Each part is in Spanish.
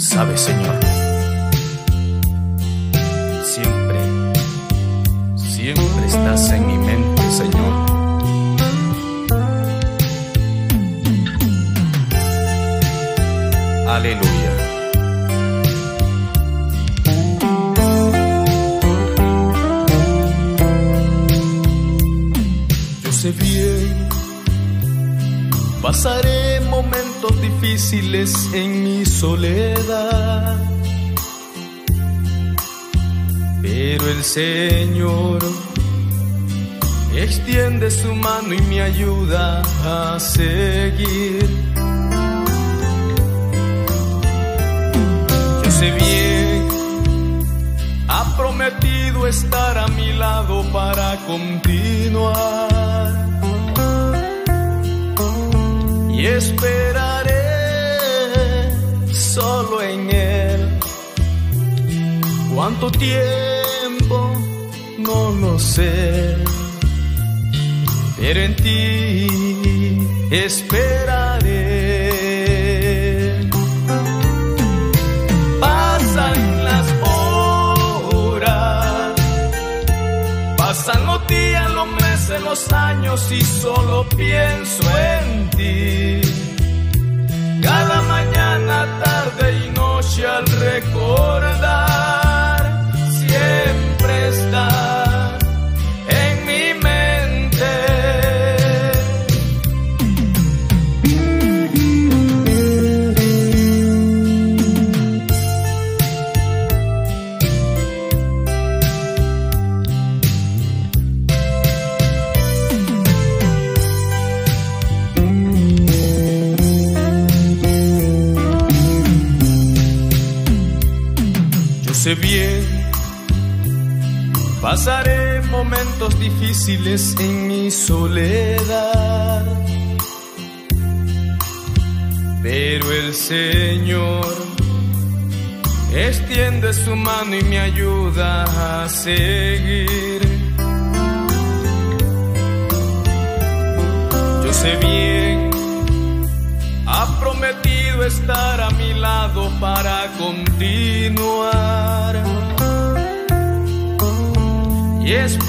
Sabes, Señor, siempre estás en mi mente, Señor. Aleluya. Yo sé bien, pasaré momentos difíciles en mi soledad, pero el Señor extiende su mano y me ayuda a seguir. Yo sé bien, ha prometido estar a mi lado para continuar, y esperaré solo en Él. ¿Cuánto tiempo? No lo sé, pero en ti esperaré. Pasan las horas, pasan los días, los meses, los años, y solo pienso en ti. Cada mañana, tarde y noche, al recordar, siempre estás en mi mente. Sé bien, pasaré momentos difíciles en mi soledad, pero el Señor extiende su mano y me ayuda a seguir. Yo sé bien, ha prometido estar a mi lado para continuar, y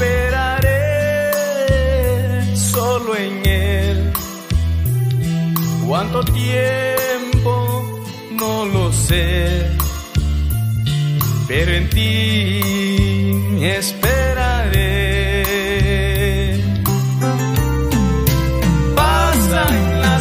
esperaré solo en Él. ¿Cuánto tiempo? No lo sé, pero en ti esperaré. Pasan las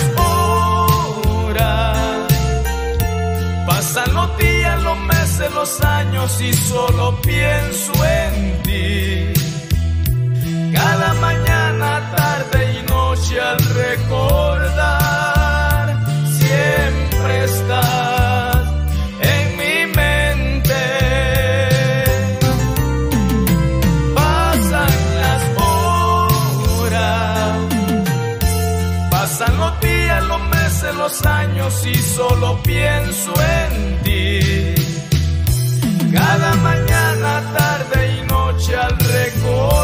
horas, pasan los días, los meses, los años, y solo pienso en ti. Cada mañana, tarde y noche, al recordar, siempre estás en mi mente. Pasan las horas, pasan los días, los meses, los años, y solo pienso en ti. Cada mañana, tarde y noche, al recordar,